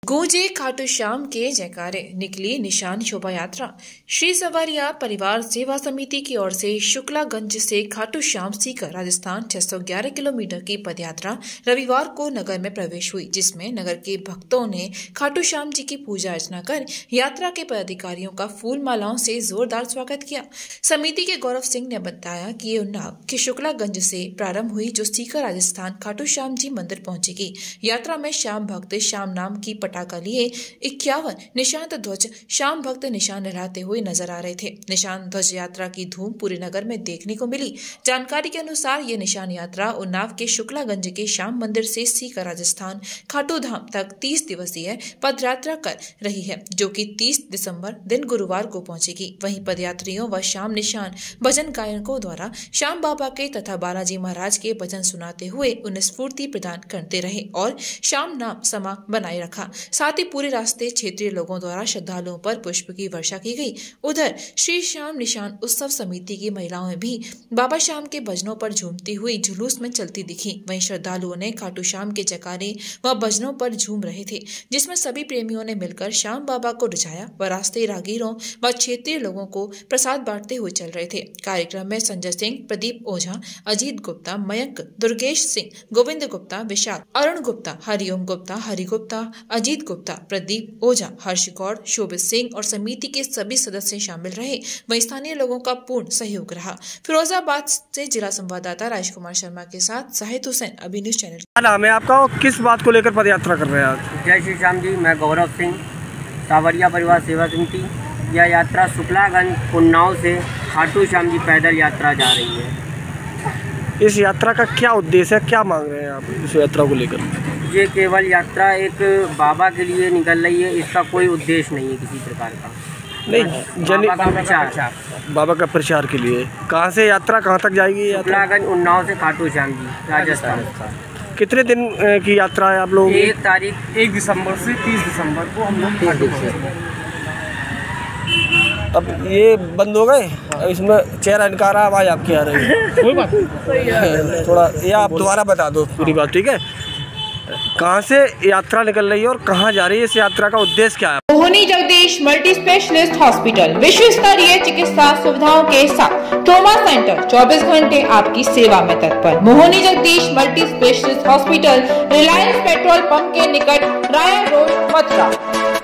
गूंजे खाटू श्याम के जयकारे, निकली निशान शोभा यात्रा। श्री सवारिया परिवार सेवा समिति की ओर से शुक्लागंज से खाटू श्याम सीकर राजस्थान 611 किलोमीटर की पदयात्रा रविवार को नगर में प्रवेश हुई, जिसमें नगर के भक्तों ने खाटू श्याम जी की पूजा अर्चना कर यात्रा के पदाधिकारियों का फूल मालाओं से जोरदार स्वागत किया। समिति के गौरव सिंह ने बताया कि ये उन्नाव के शुक्लागंज से प्रारंभ हुई, जो सीकर राजस्थान खाटू श्याम जी मंदिर पहुंचेगी। यात्रा में श्याम भक्त श्याम नाम की पटाखा लिए 51 निशांत ध्वज श्याम भक्त निशान लहराते हुए नजर आ रहे थे। निशान ध्वज यात्रा की धूम पूरे नगर में देखने को मिली। जानकारी के अनुसार ये निशान यात्रा उन्नाव के शुक्लागंज के श्याम मंदिर से सीकर राजस्थान खाटू धाम तक 30 दिवसीय पदयात्रा कर रही है, जो कि 30 दिसंबर दिन गुरुवार को पहुंचेगी। वहीं पदयात्रियों व श्याम निशान भजन गायकों द्वारा श्याम बाबा के तथा बालाजी महाराज के भजन सुनाते हुए उन्हें स्फूर्ति प्रदान करते रहे और श्याम नाम समा बनाए रखा। साथ ही पूरे रास्ते क्षेत्रीय लोगों द्वारा श्रद्धालुओं पर पुष्प की वर्षा की गई। उधर श्री श्याम निशान उत्सव समिति की महिलाएं भी बाबा श्याम के भजनों पर झूमती हुई जुलूस में चलती दिखी। वहीं श्रद्धालुओं ने खाटू श्याम के जयकारे व भजनों पर झूम रहे थे, जिसमें सभी प्रेमियों ने मिलकर श्याम बाबा को रिझाया व रास्ते राहगीरों व क्षेत्रीय लोगों को प्रसाद बांटते हुए चल रहे थे। कार्यक्रम में संजय सिंह, प्रदीप ओझा, अजीत गुप्ता, मयंक, दुर्गेश सिंह, गोविंद गुप्ता, विशाल, अरुण गुप्ता, हरिओम गुप्ता, हरि गुप्ता, अजीत गुप्ता, प्रदीप ओझा, हर्ष गौड़, शोभित सिंह और समिति के सभी सदस्य शामिल रहे। वहीं स्थानीय लोगों का पूर्ण सहयोग रहा। फिरोजाबाद से जिला संवाददाता राजकुमार शर्मा के साथ साहिद हुसैन, अभी न्यूज चैनल। क्या नाम है आपका और किस बात को लेकर पदयात्रा कर रहे हैं आज? जय श्री श्याम जी, मैं गौरव सिंह, सावरिया परिवार सेवा समिति। यह यात्रा शुक्लागंज उन्नाव से खाटू श्याम जी पैदल यात्रा जा रही है। इस यात्रा का क्या उद्देश्य है, क्या मांग रहे हैं आप इस यात्रा को लेकर? ये केवल यात्रा एक बाबा के लिए निकल रही है, इसका कोई उद्देश्य नहीं है किसी प्रकार का। नहीं, बाबा का प्रचार के लिए। कहाँ से यात्रा कहाँ तक जाएगी? शुक्लागंज उन्नाव से खाटू श्याम जी राजस्थान। कितने दिन की यात्रा है आप लोग? 1 दिसंबर से 30 दिसंबर को हम लोग खाटू पहुँचेंगे। अब ये बंद हो गए, इसमें चेहरा इनकार आवाज़ आपकी आ रही है। कोई बात नहीं, थोड़ा ये आप दोबारा बता दो पूरी बात, ठीक है? कहाँ से यात्रा निकल रही है और कहाँ जा रही है? इस यात्रा का उद्देश्य क्या है? Mohani Jagdish multi specialist hospital विश्व स्तरीय चिकित्सा सुविधाओं के साथ ट्रॉमा सेंटर 24 घंटे आपकी सेवा में तत्पर। Mohani Jagdish multi specialist hospital, Reliance petrol pump के निकट, राया रोड, मथुरा।